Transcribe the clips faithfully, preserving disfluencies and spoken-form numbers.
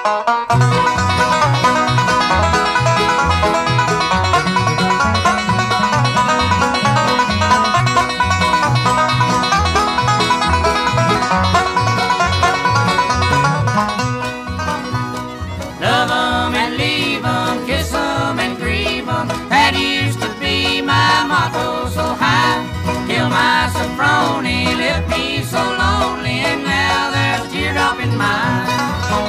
Love 'em and leave 'em, kiss 'em and grieve 'em. That used to be my motto so high. Till my soproni left me so lonely, and now there's a teardrop in my eye.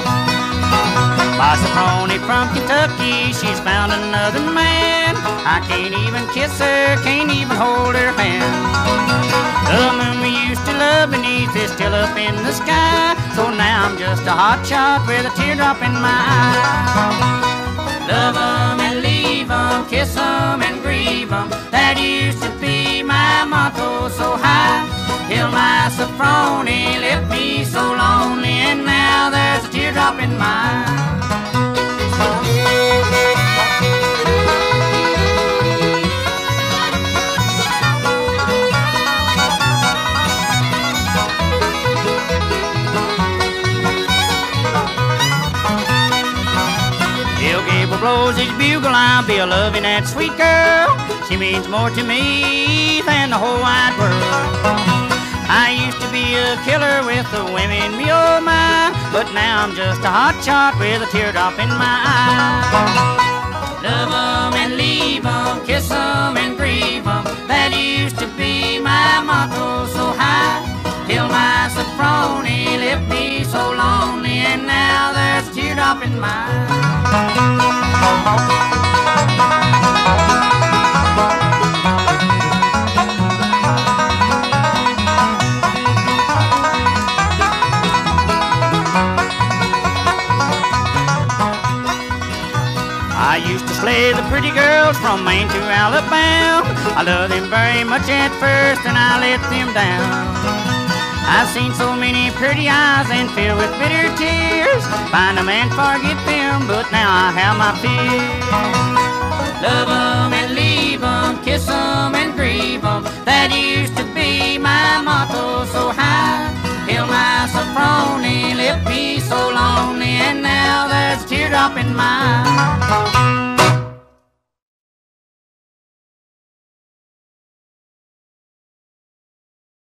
My soproni from Kentucky, she's found another man. I can't even kiss her, can't even hold her hand. The moon we used to love beneath is still up in the sky. So now I'm just a hot shot with a teardrop in my eye. Love 'em and leave 'em, kiss 'em and grieve 'em. That used to be my motto so high. Till my soproni left me so lonely, and now there's a teardrop in my eye. Blows his bugle, I'll be a loving that sweet girl. She means more to me than the whole wide world. I used to be a killer with the women, me oh my, but now I'm just a hot shot with a teardrop in my eye. Love 'em and leave 'em, kiss 'em and grieve 'em. That used to be my motto so high. Till my soproni left me so lonely, and now there's a teardrop in my eye. I used to slay the pretty girls from Maine to Alabama. I loved them very much at first, and I let them down. I've seen so many pretty eyes and filled with bitter tears. Find a man, forget them, but now I have my fears. Love 'em and leave 'em, kiss 'em and grieve 'em. That used to be my motto so high. Till my soproni left me so lonely, and now there's a teardrop in my eye.